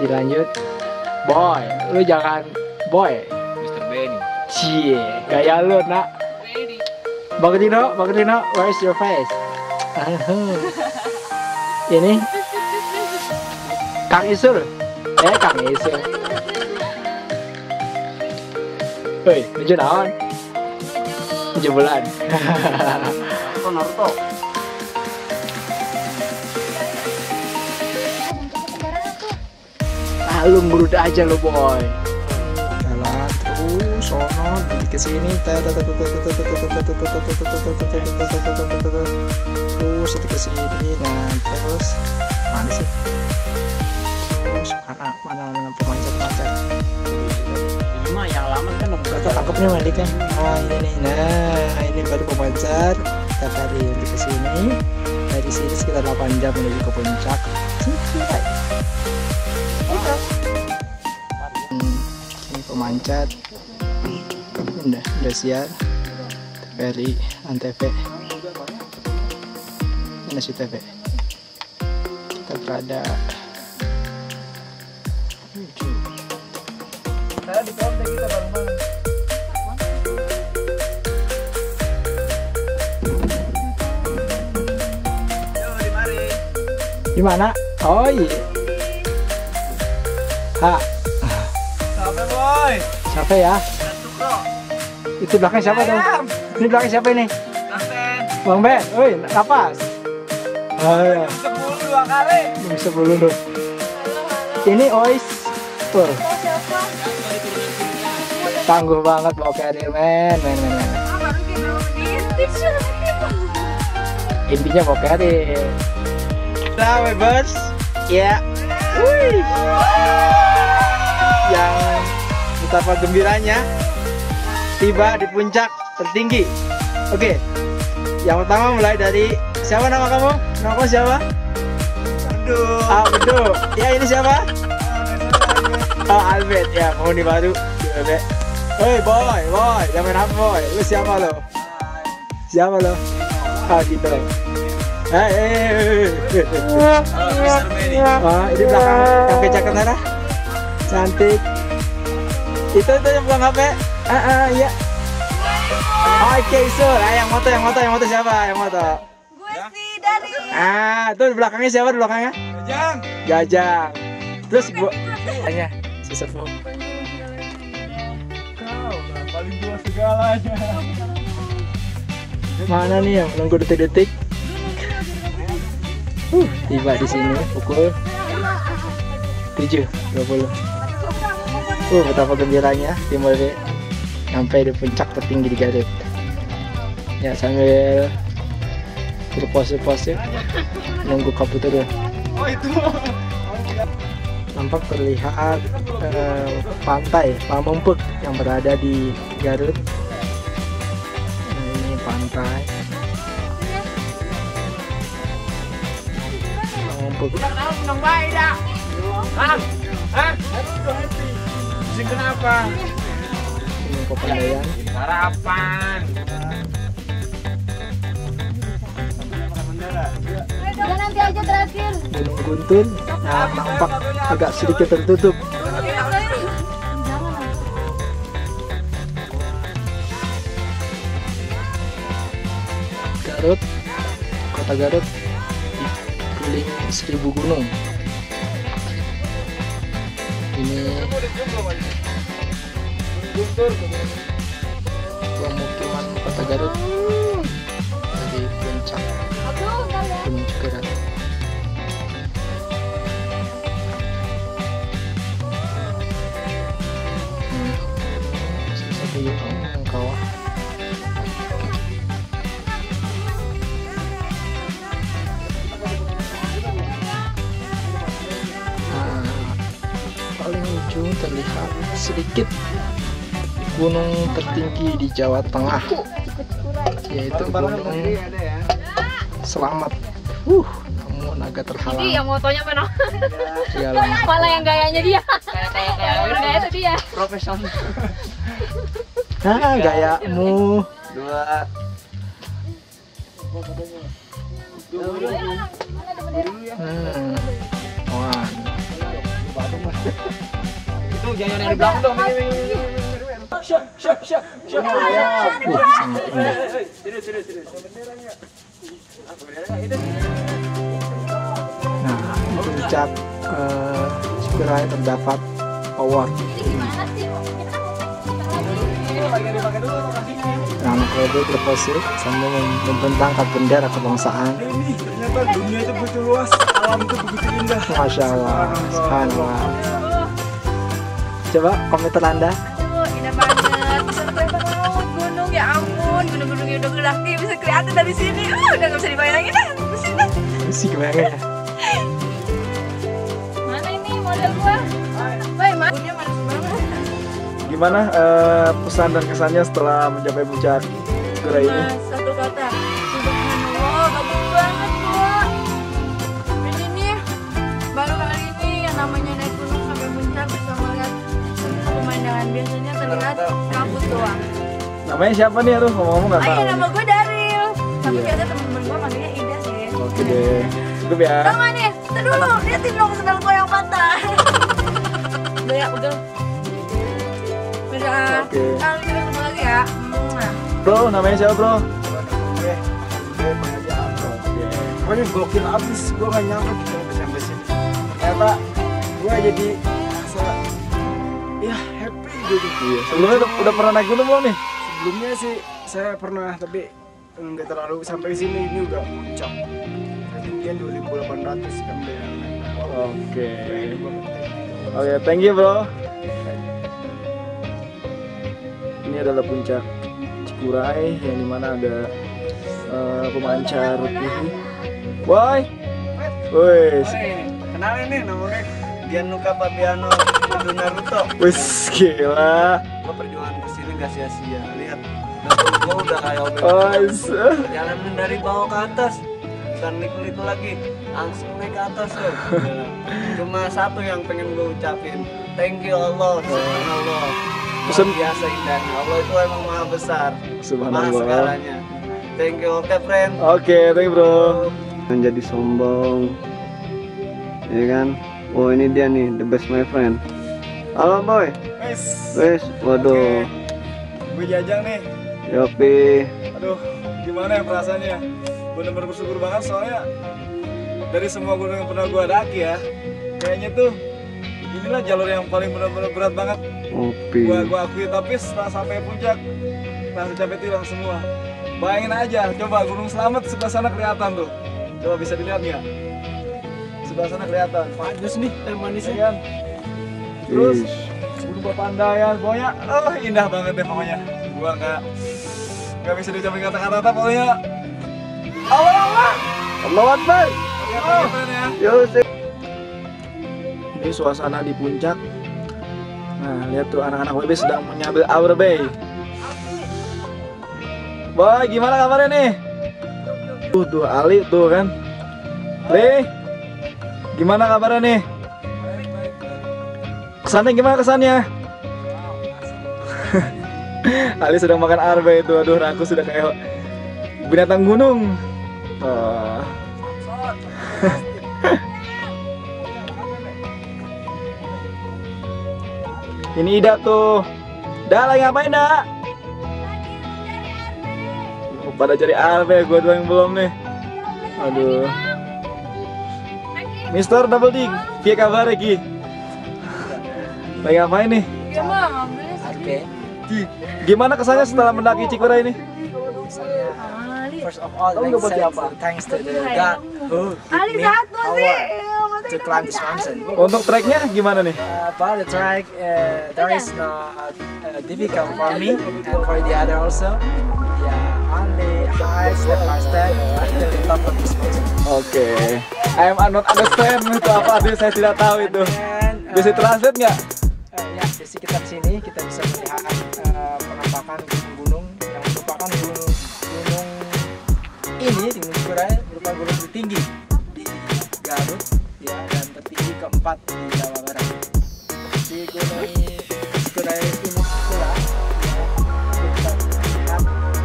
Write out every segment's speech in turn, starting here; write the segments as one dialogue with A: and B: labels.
A: dilanjut. Boy, lu jangan boy.
B: Mr. Benny.
A: Cie, gaya lu nak. Bang Dino, where's your face? Ini Kang Isul. Kang Isul. Woi, menuju naon? 7 bulan.
B: Naruto.
A: Lu ngurut aja lo boy. Jalan terus sono ke sini terus ke sini. Nah terus mana sih? Terus mana pemancat
B: Ini mah yang lama kan
A: kita tangkapnya maliknya. Oh ini nih. Nah ini baru pemancat. Kita tarik ke sini. Dari sini sekitar 8 jam menuju ke puncak. Ini pemancat udah siap dari Antv. Mana si TV? Kita berada di kontak kita bareng-bareng. Di mana? Oh iya.
B: Sampai boy.
A: Siapa ya? Itu belakang siapa tuh? Ini belakang siapa ini? Bang Ben. Woi, napas. Oh iya.
B: 10 2 kali.
A: Bisa dulu. Ini Ois. Tuh. Tangguh banget bawa carrier men. Intinya bawa carrier. Nah, Webers. Ya. Wih. Yang betapa gembiranya tiba di puncak tertinggi. Oke. Yang pertama mulai dari siapa nama kamu? Nama kamu siapa? Abdu. Ya ini siapa? Oh Albert ya, penghuni baru. Hei boy, jangan main apa boy? Lu siapa lo? Siapa lo? Ah gitu. Ini belakang yang ke Jakarta. Cantik. Itu yang buang HP. Iya. Oke, Sur. Yang moto siapa? Yang moto.
C: Gue sih dari.
A: Tuh di belakangnya siapa di belakangnya? Jajang. Terus tanya si Sefu.
B: Kau paling tua segalanya.
A: Mana nih yang nunggu detik-detik? Tiba di sini pukul 7.20. Betapa gembiranya tim WB sampai di puncak tertinggi di Garut. Ya sambil berpose-pose nunggu kabut dulu.
B: Oh itu.
A: Nampak terlihat pantai Pamumpuk yang berada di Garut. Nah, ini pantai Pamumpuk.
B: Kenapa?
A: Ini Pepandayan.
B: Sarapan.
C: Udah nanti aja terakhir.
A: Gunung Guntur. Nah, nampak agak sedikit tertutup. Garut, kota Garut dikelilingi 1000 gunung. Ini pemukiman kota Garut dari puncak Gunung Cigeran. Satu yang kawah. Paling ujung terlihat sedikit gunung tertinggi di Jawa Tengah, yaitu Gunung Selamat. Namun agak terhalang.
C: Ini yang motonya mana?
A: Jalan.
C: Malah yang gayanya dia. Kayak gaya itu dia.
B: Profesional.
A: Nah, gayamu.
B: 2.
A: Wah.
B: Itu jangan yang di belakang dong.
A: Nah, puncak Cikuray terdapat award.
C: Gimana sih?
A: Nah, anak Webe berpose sambil membentangkan bendera kebangsaan.
B: Ini ternyata dunia itu begitu luas, alam itu begitu indah.
A: Masya Allah, subhanallah. Coba komentar Anda.
C: Aduh, indah banget. Bisa kelihatan laut, gunung, ya ampun. Gunung-gunungnya udah gelaki, bisa kelihatan dari sini. Udah nggak bisa dibayangin dah. Di sini.
A: Sih gimana ya?
C: Mana ini model gua? Woi, mana? Manis banget.
B: Gimana pesan dan kesannya setelah mencapai puncak Cikuray ini?
C: Mas, satu kata. Subhanallah, bagus banget, Bu. Ini nih, baru kali ini yang namanya naik gunung sampai puncak bisa melihat semua pemandangan. Biasanya terlihat kabut doang.
B: Namanya siapa nih? Aduh, ngomong-ngomong nggak tahu.
C: Nama gue Daril. Tapi
B: Iya.
C: ternyata temen-temen gue manggilnya Ida sih.
B: Oke deh, cukup ya.
C: Tau gak nih? Aduh, liatin dong sendal gue yang patah. Udah ya, udah. Udah.
B: Oke.
C: Kita ketemu lagi ya.
B: Bro, namanya siapa bro?
A: Pokoknya gokil abis, gue gak nyangka kita bisa sampai sini. Ternyata gue jadi ya happy gitu.
B: Iya. Sebelumnya udah pernah naik gunung belum nih?
A: Sebelumnya sih saya pernah, tapi nggak terlalu sampai sini. Ini udah puncak. Ketinggian 2.800 sampai.
B: Oke. Oke, thank you bro. Ini adalah puncak Cikuray yang dimana ada pemancar TV. Woi, woi,
A: Kenalin nih namanya Gianluca Fabiano itu Naruto.
B: wis gila.
A: Gue perjuangan kesini gak sia-sia. Lihat, gue udah kayak
B: Wis.
A: perjalanan dari bawah ke atas. Dan liku-liku lagi, langsung naik ke atas loh. Cuma satu yang pengen gue ucapin, thank you Allah, subhanallah.
B: Pesan-
A: Luar biasa indahnya. Allah itu emang maha besar, maha
B: Subhanallah.
A: segalanya. Thank you, oke friend.
B: Oke, thank you bro.
D: Menjadi sombong, ya kan? Oh ini dia nih, the best my friend. Halo boy, wes, waduh,
B: Gue jajang nih.
D: Yopi,
B: Aduh, gimana ya perasaannya? Bener-bener bersyukur banget soalnya dari semua gunung yang pernah gue daki ya, kayaknya tuh inilah jalur yang paling bener-bener berat banget.
D: Opi,
B: Gua akui, tapi setelah sampai puncak rasa capek itu hilang semua. Bayangin aja, coba Gunung Slamet sebelah sana kelihatan tuh. Coba bisa dilihat nggak? Sebelah sana kelihatan.
A: Bagus nih teh manisnya.
B: Ya kan? Terus
D: Ish.
B: Gunung Papandayan, pokoknya indah banget deh pokoknya. Gua nggak bisa diucapin kata-kata pokoknya. Allah.
D: Allah Akbar,
B: Ya.
D: yo sih.
B: Ini suasana di puncak. Nah, lihat tuh anak-anak WB sedang menyambut Our Bay. Boy, gimana kabarnya nih? Tuh Ali tuh kan. Le, gimana kabarnya nih? Kesannya gimana kesannya? Ali sedang makan arbe itu, aduh aku sudah kayak binatang gunung. Oh. Ini Ida tuh. Dah lagi ngapain dah? Oh, pada cari arbe, gue doang yang belum nih. Aduh. Mister Double D, via kabar Ki. Lagi ngapain nih?
C: Gimana ngambilnya sih?
B: Ki, gimana kesannya setelah mendaki Cikuray ini?
A: First of all,
B: Kamu dapat siapa?
A: thanks to the God who
C: Ali
A: give me
C: satu sih.
A: power to climb this mountain.
B: Untuk treknya gimana nih?
A: About the track, there is no difficult for me and for the other also. Yeah, only high step by step until the top of this mountain.
B: Oke, I am not understand itu apa artinya, saya tidak tahu itu.
A: And
B: Bisa translate nggak?
A: ya di sekitar sini kita bisa melihat penampakan gunung-gunung yang merupakan gunung ini di Gunung Cikuray merupakan gunung tertinggi di Garut ya, dan tertinggi keempat di Jawa Barat. Di Gunung Cikuray ini pula ya, kita melihat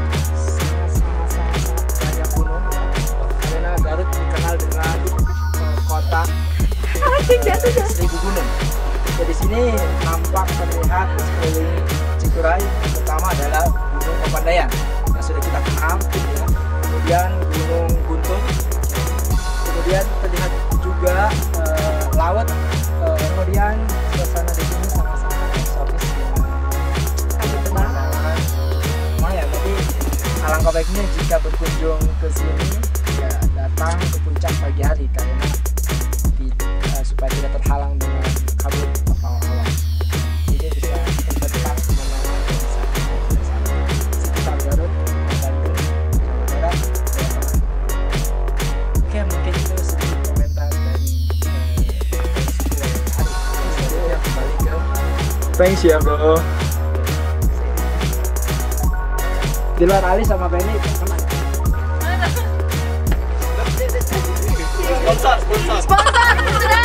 A: sangat banyak gunung ya, karena Garut dikenal dengan kota
C: Jatuh.
A: 1000 gunung. tempat sekeliling Cikuray. Yang pertama adalah Gunung Papandayan yang sudah kita kenal, ya. Kemudian Gunung Guntur, kemudian terlihat juga laut, kemudian suasana di sini sangat-sangat eksotis dengan pemandangan lumayan. Jadi alangkah baiknya jika berkunjung ke sini ya datang ke puncak pagi hari karena supaya tidak terhalang dengan kabut atau awan. Jadi bisa mempercepat pemandangan sekitar Garut, Bandung, Jawa Barat, Jawa Tengah. Oke, mungkin itu sedikit komentar dari hari. Selanjutnya kembali ke
B: Thanks ya bro.
A: di luar Ali sama Benny teman.
B: Sponsor.
C: Sponsor sudah.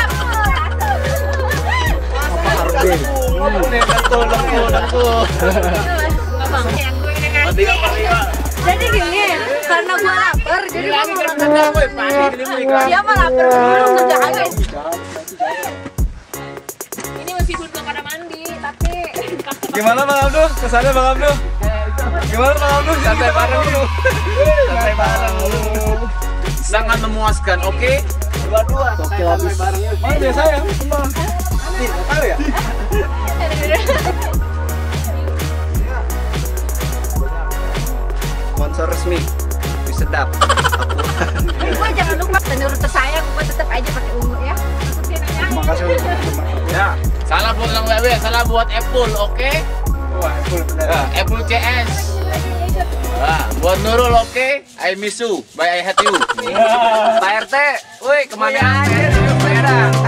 C: Jadi gini, karena gua lapar, jadi gua mau makan. Dia mah lapar dulu ngerjain. Ini masih belum pada mandi, tapi
B: Gimana Bang Abdul? Kesannya Bang Abdul? Gimana Bang Abdul?
E: Santai bareng dulu. Santai bareng dulu. Sangat memuaskan, oke?
A: Dua-dua. Santai bareng.
B: Mana biasa ya? Emang.
A: Nih, nggak tahu ya?
D: Sponsor resmi. Wih, sedap.
C: gua jangan lupa menurut saya gua tetap aja pakai ungu ya.
B: Makasih.
E: Ya, salah buat Kang Wewe, salah buat Apple, oke?
A: Wah, full bener.
E: Ya, Apple CS. Buat Nurul, oke? I miss you, bye I hate you. Pak RT, woi kemana aja?